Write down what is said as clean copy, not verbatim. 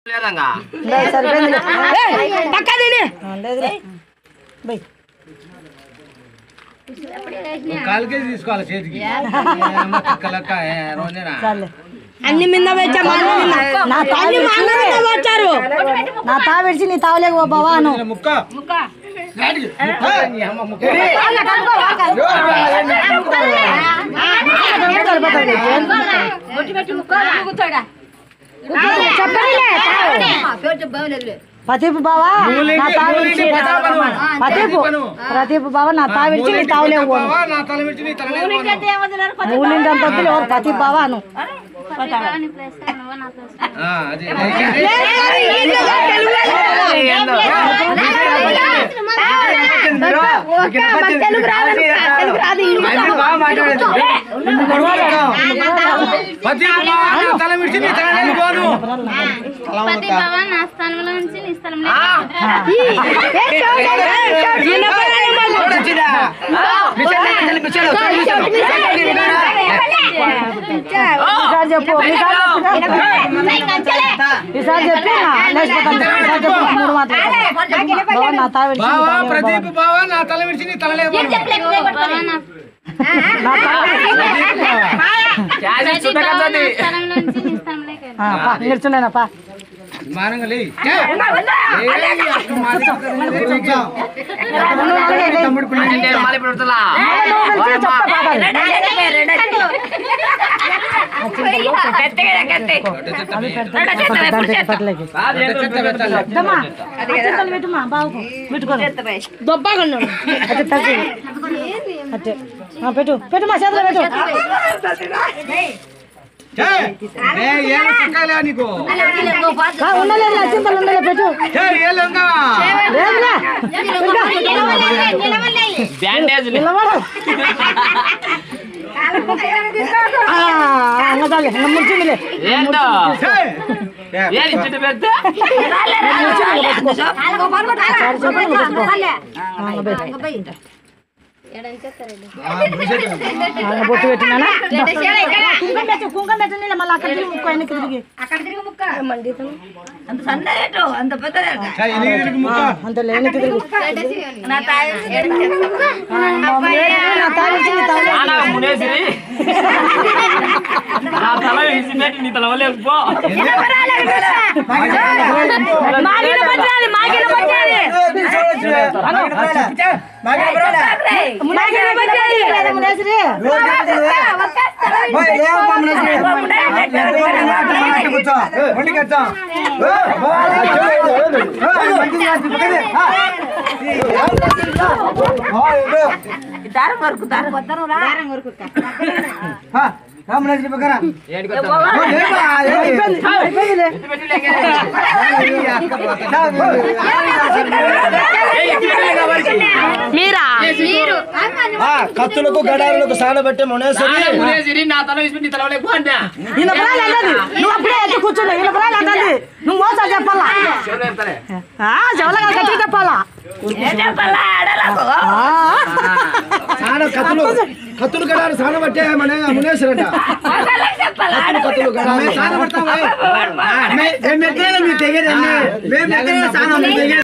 అన్ని మీద నా తా విడిచి నీ తావలేక బావాను ప్రదీప్ బావా నా తావిడిచి ప్రదీప్ బావా నా తావిడిచి నీ తావలేవు ఊలిందంత ఎవరు ప్రదీప్ బావాను చెప్పు ఈసారి చెప్పి మూడు మాత్రం నా తావిడిచి నిల్చున్నానప్పా పెట్టు పెట్టు మా చేతిలో పెట్టు ఉండలేదు చింతలు ఉండలే పెట్టు ముచ్చిందిలే బొట్టు పెట్టినా కుంకం పెట్టిన మళ్ళీ అక్కడ ముక్క ఆయనకి తిరిగి అంత లేని తిరిగి కత్తులకు గడారులకు సానబట్టే మునేశ్వరి నా తల వేసి తల నువ్వు అప్పుడే ఎత్తి కూర్చున్నావు నువ్వు మోసం చెప్పాలా చెప్పాలా కత్తులు గడారు సానబట్టే మునేశ్వరంట కత్తులు గడారు సానబడతాం